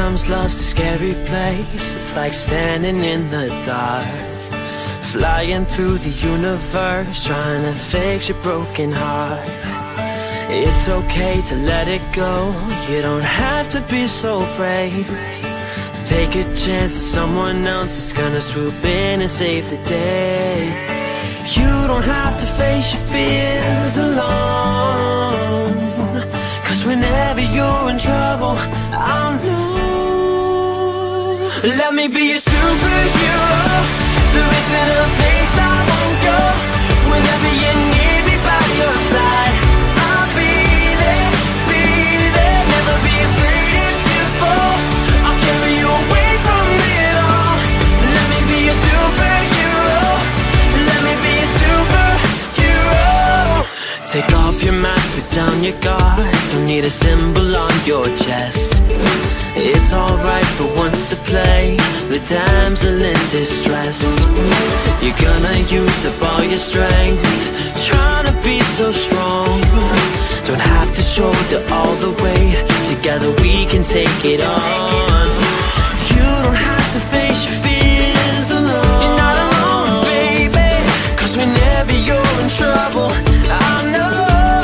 Sometimes love's a scary place. It's like standing in the dark, flying through the universe, trying to fix your broken heart. It's okay to let it go. You don't have to be so brave. Take a chance that someone else is gonna swoop in and save the day. You don't have to face your fears alone, 'cause whenever you're in trouble, I'll know. Let me be a superhero. There isn't a place I won't go. Whenever you need me by your side, I'll be there, be there. Never be afraid if you fall. I'll carry you away from it all. Let me be a superhero. Let me be a superhero. Take off your mask, put down your guard. Don't need a symbol on your chest. It's alright for once to play the damsel in distress. You're gonna use up all your strength, trying to be so strong. Don't have to shoulder all the weight. Together we can take it on. You don't have to face your fears alone. You're not alone, baby, 'cause whenever you're in trouble, I know.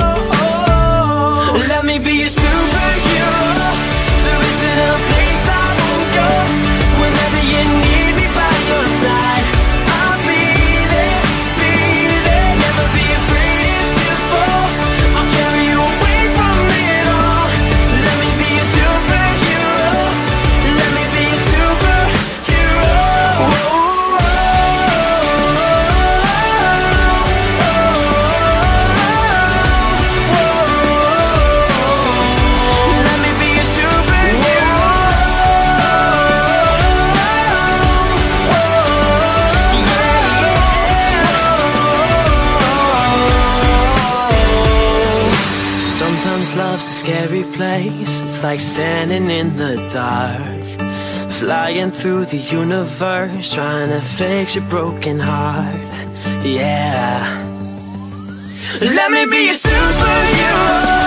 Let me be a superhero. There isn't a place I won't go. Whenever you need me by your side, I'll be there, be there. Never be afraid if you fall. I'll carry you away from it all. Let me be a superhero. Let me be a superhero. Let me be a superhero. Sometimes love's a scary place. It's like standing in the dark, flying through the universe, trying to fix your broken heart. Yeah. Let me be a superhero.